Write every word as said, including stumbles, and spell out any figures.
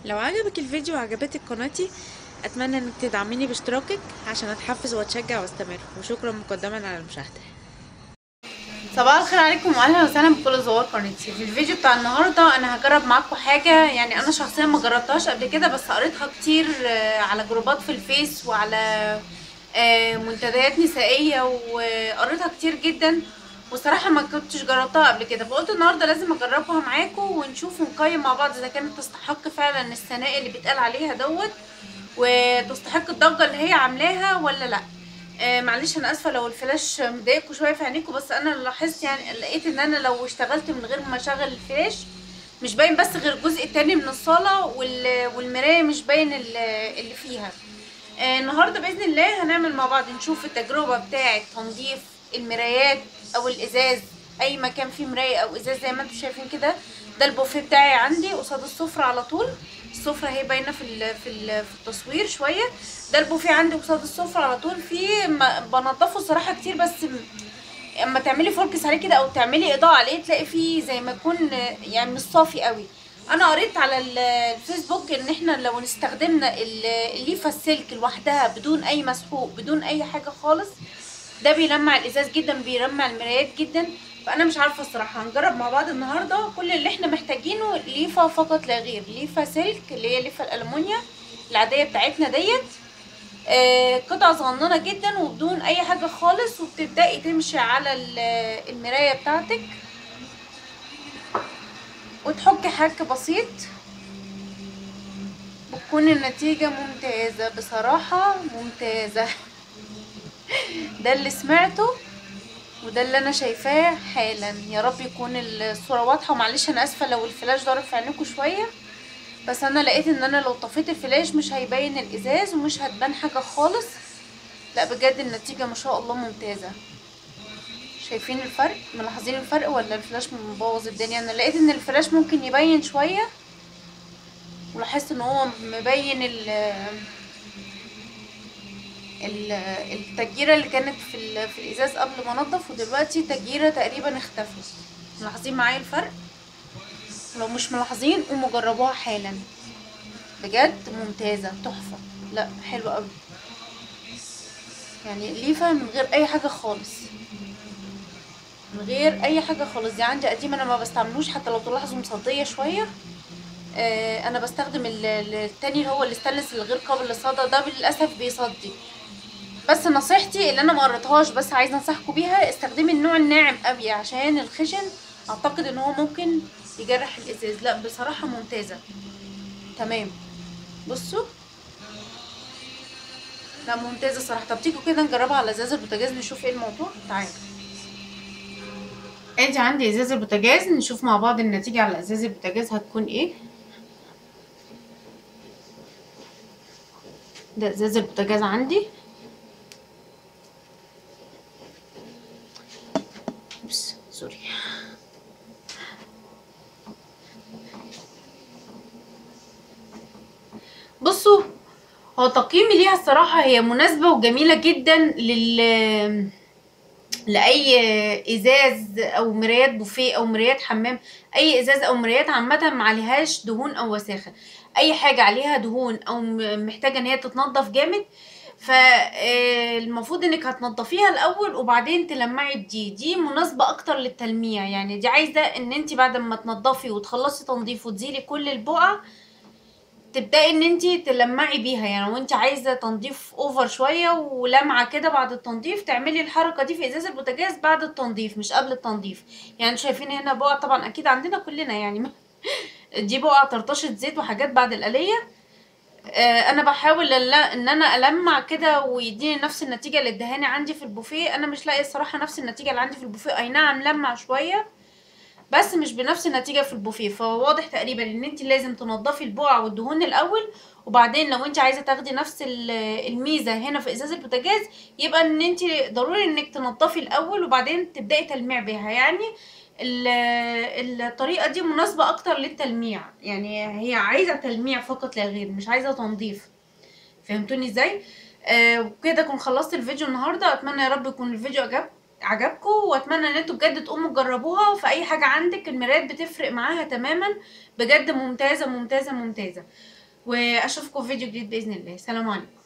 لو عجبك الفيديو وعجبتك قناتي، اتمنى انك تدعميني باشتراكك عشان اتحفز واتشجع واستمر، وشكرا مقدما على المشاهده. صباح الخير عليكم واهلا وسهلا بكل زوار قناتي. في الفيديو بتاع النهارده انا هجرب معاكم حاجه، يعني انا شخصيا ما جربتهاش قبل كده، بس قريتها كتير على جروبات في الفيس وعلى منتديات نسائيه، وقريتها كتير جدا، وصراحه ما كنتش جربتها قبل كده، فقلت النهارده لازم اجربها معاكم ونشوف ونقيم مع بعض اذا كانت تستحق فعلا الثناء اللي بيتقال عليها دوت، وتستحق الضجه اللي هي عاملاها ولا لا. آه معلش انا اسفه لو الفلاش مضايقكم شويه في عينيكم، بس انا لاحظت يعني لقيت ان انا لو اشتغلت من غير ما اشغل الفلاش مش باين، بس غير الجزء التاني من الصاله والمرايه مش باين اللي فيها. آه النهارده باذن الله هنعمل مع بعض نشوف التجربه بتاعه تنظيف المرايات او الازاز، اي مكان فيه مرايه او ازاز زي ما انتم شايفين كده. ده البوفيه بتاعي عندي قصاد السفره على طول، السفره هي باينه في في في التصوير شويه. ده البوفيه عندي قصاد السفره على طول، فيه بنضفه الصراحه كتير، بس اما تعملي فوركس عليه كده او تعملي اضاءه عليه تلاقي فيه زي ما يكون يعني مش صافي قوي. انا قريت على الفيسبوك ان احنا لو استخدمنا الليفه السلك لوحدها بدون اي مسحوق بدون اي حاجه خالص، ده بيلمع الازاز جدا، بيلمع المرايات جدا. فانا مش عارفه الصراحه، هنجرب مع بعض النهارده. كل اللي احنا محتاجينه ليفه فقط لا غير، ليفه سلك اللي هي ليفه الالومنيا العاديه بتاعتنا ديت، آه قطعه صغننه جدا وبدون اي حاجه خالص، وبتبداي تمشي على المرايه بتاعتك وتحكي حك بسيط، بتكون النتيجه ممتازه بصراحه ممتازه. ده اللي سمعته وده اللي انا شايفاه حالا. يا رب يكون الصوره واضحه، ومعلش انا اسفه لو الفلاش ضارب في عينيكم شويه، بس انا لقيت ان انا لو طفيت الفلاش مش هيبين الازاز ومش هتبان حاجه خالص. لا بجد النتيجه ما شاء الله ممتازه. شايفين الفرق؟ ملاحظين الفرق ولا الفلاش مبوظ الدنيا؟ انا لقيت ان الفلاش ممكن يبين شويه، ولاحظت ان هو مبين ال التجيره اللي كانت في في الازاز قبل ما انضف، ودلوقتي تجيره تقريبا اختفت. ملاحظين معايا الفرق؟ لو مش ملاحظين قوموا جربوها حالا، بجد ممتازه تحفه. لا حلوه قوي، يعني ليفه من غير اي حاجه خالص، من غير اي حاجه خالص. دي عندي قديم انا ما بستعملوش، حتى لو تلاحظوا مصديه شويه. آه انا بستخدم التاني اللي هو الاستانلس الغير قابل للصدى، ده للاسف بيصدي. بس نصيحتي اللي انا ما قريتهاش بس عايزه انصحكم بيها، استخدمي النوع الناعم قوي، عشان الخشن اعتقد ان هو ممكن يجرح الازاز. لا بصراحه ممتازه تمام. بصوا لا ممتازه صراحه. طب تيجوا كده نجربها على ازاز البوتاجاز نشوف ايه الموضوع. تعالوا ادي عندي ازاز البوتاجاز، نشوف مع بعض النتيجه على ازاز البوتاجاز هتكون ايه. ده ازاز البوتاجاز عندي. بس سوري. بصوا هو تقييمي ليها الصراحه هي مناسبه وجميله جدا لل لاي ازاز او مرايات بوفيه او مرايات حمام. اي ازاز او مرايات عامه ما عليهاش دهون او وساخه، اي حاجه عليها دهون او محتاجه ان هي تتنضف جامد، فالمفروض انك هتنضفيها الاول وبعدين تلمعي بدي. دي مناسبه اكتر للتلميع، يعني دي عايزه ان انت بعد ما تنضفي وتخلصي تنظيف وتزيلي كل البقع تبداي ان انتي تلمعي بيها. يعني وانت عايزه تنظيف اوفر شويه ولمعه كده بعد التنظيف، تعملي الحركه دي في ازاز البوتاجاز بعد التنظيف مش قبل التنظيف. يعني شايفين هنا بقع، طبعا اكيد عندنا كلنا يعني دي بقع طرطشه زيت وحاجات بعد القليه. آه انا بحاول ان انا المع كده ويديني نفس النتيجه اللي ادهاني عندي في البوفيه. انا مش لاقي الصراحه نفس النتيجه اللي عندي في البوفيه، اي نعم لمع شويه بس مش بنفس النتيجه في البوفيه. فواضح تقريبا ان انت لازم تنضفي البقع والدهون الاول، وبعدين لو انت عايزه تاخدي نفس الميزه هنا في ازاز البوتاجاز يبقى ان انت ضروري انك تنضفي الاول وبعدين تبداي تلميع بيها. يعني الطريقه دي مناسبه اكتر للتلميع، يعني هي عايزه تلميع فقط لا غير، مش عايزه تنظيف. فهمتوني ازاي؟ آه وكده اكون خلصت الفيديو النهارده. اتمنى يا رب يكون الفيديو عجب عجبكم، واتمنى ان انتوا بجد تقوموا تجربوها في اي حاجه عندك. المرايات بتفرق معاها تماما، بجد ممتازه ممتازه ممتازه. واشوفكم في فيديو جديد باذن الله. سلام عليكم.